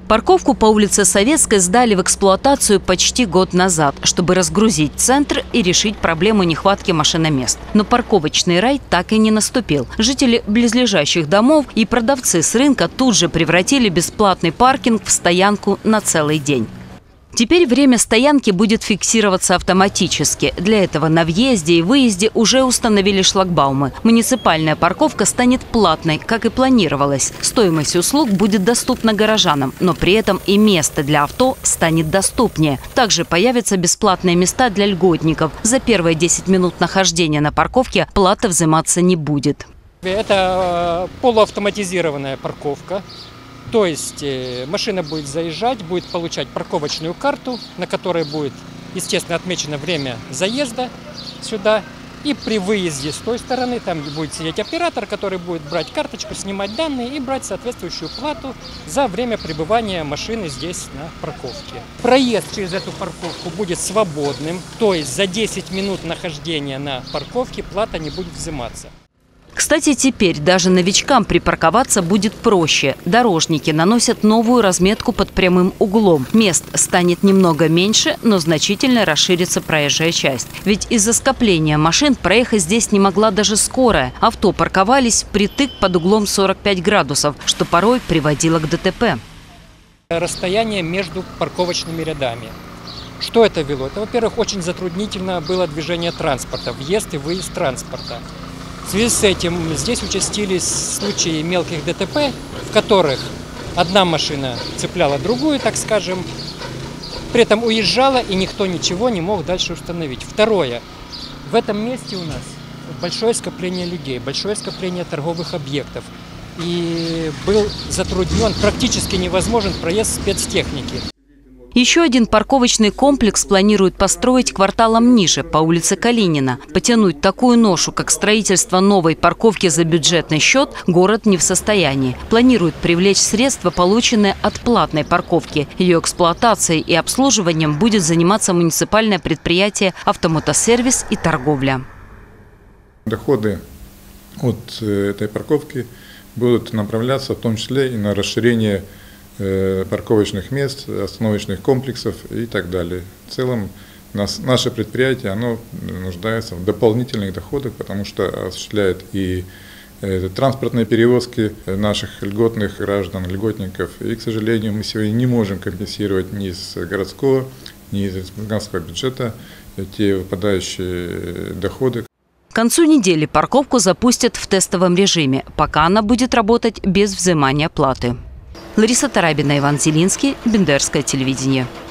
Парковку по улице Советской сдали в эксплуатацию почти год назад, чтобы разгрузить центр и решить проблему нехватки машиномест. Но парковочный рай так и не наступил. Жители близлежащих домов и продавцы с рынка тут же превратили бесплатный паркинг в стоянку на целый день. Теперь время стоянки будет фиксироваться автоматически. Для этого на въезде и выезде уже установили шлагбаумы. Муниципальная парковка станет платной, как и планировалось. Стоимость услуг будет доступна горожанам, но при этом и место для авто станет доступнее. Также появятся бесплатные места для льготников. За первые 10 минут нахождения на парковке плата взиматься не будет. Это полуавтоматизированная парковка. То есть машина будет заезжать, будет получать парковочную карту, на которой будет, естественно, отмечено время заезда сюда. И при выезде с той стороны там будет сидеть оператор, который будет брать карточку, снимать данные и брать соответствующую плату за время пребывания машины здесь на парковке. Проезд через эту парковку будет свободным, то есть за 10 минут нахождения на парковке плата не будет взиматься. Кстати, теперь даже новичкам припарковаться будет проще. Дорожники наносят новую разметку под прямым углом. Мест станет немного меньше, но значительно расширится проезжая часть. Ведь из-за скопления машин проехать здесь не могла даже скорая. Авто парковались впритык под углом 45 градусов, что порой приводило к ДТП. Расстояние между парковочными рядами. Что это вело? Это, во-первых, очень затруднительно было движение транспорта, въезд и выезд транспорта. В связи с этим здесь участились случаи мелких ДТП, в которых одна машина цепляла другую, так скажем, при этом уезжала, и никто ничего не мог дальше установить. Второе. В этом месте у нас большое скопление людей, большое скопление торговых объектов. И был затруднен, практически невозможен проезд спецтехники. Еще один парковочный комплекс планируют построить кварталом ниже, по улице Калинина. Потянуть такую ношу, как строительство новой парковки за бюджетный счет, город не в состоянии. Планируют привлечь средства, полученные от платной парковки. Ее эксплуатацией и обслуживанием будет заниматься муниципальное предприятие «Автомотосервис и торговля». Доходы от этой парковки будут направляться в том числе и на расширение парковочных мест, остановочных комплексов и так далее. В целом наше предприятие оно нуждается в дополнительных доходах, потому что осуществляет и транспортные перевозки наших льготных граждан, льготников. И, к сожалению, мы сегодня не можем компенсировать ни из городского, ни из республиканского бюджета те выпадающие доходы. К концу недели парковку запустят в тестовом режиме, пока она будет работать без взимания платы. Лариса Тарабина, Иван Зелинский, Бендерское телевидение.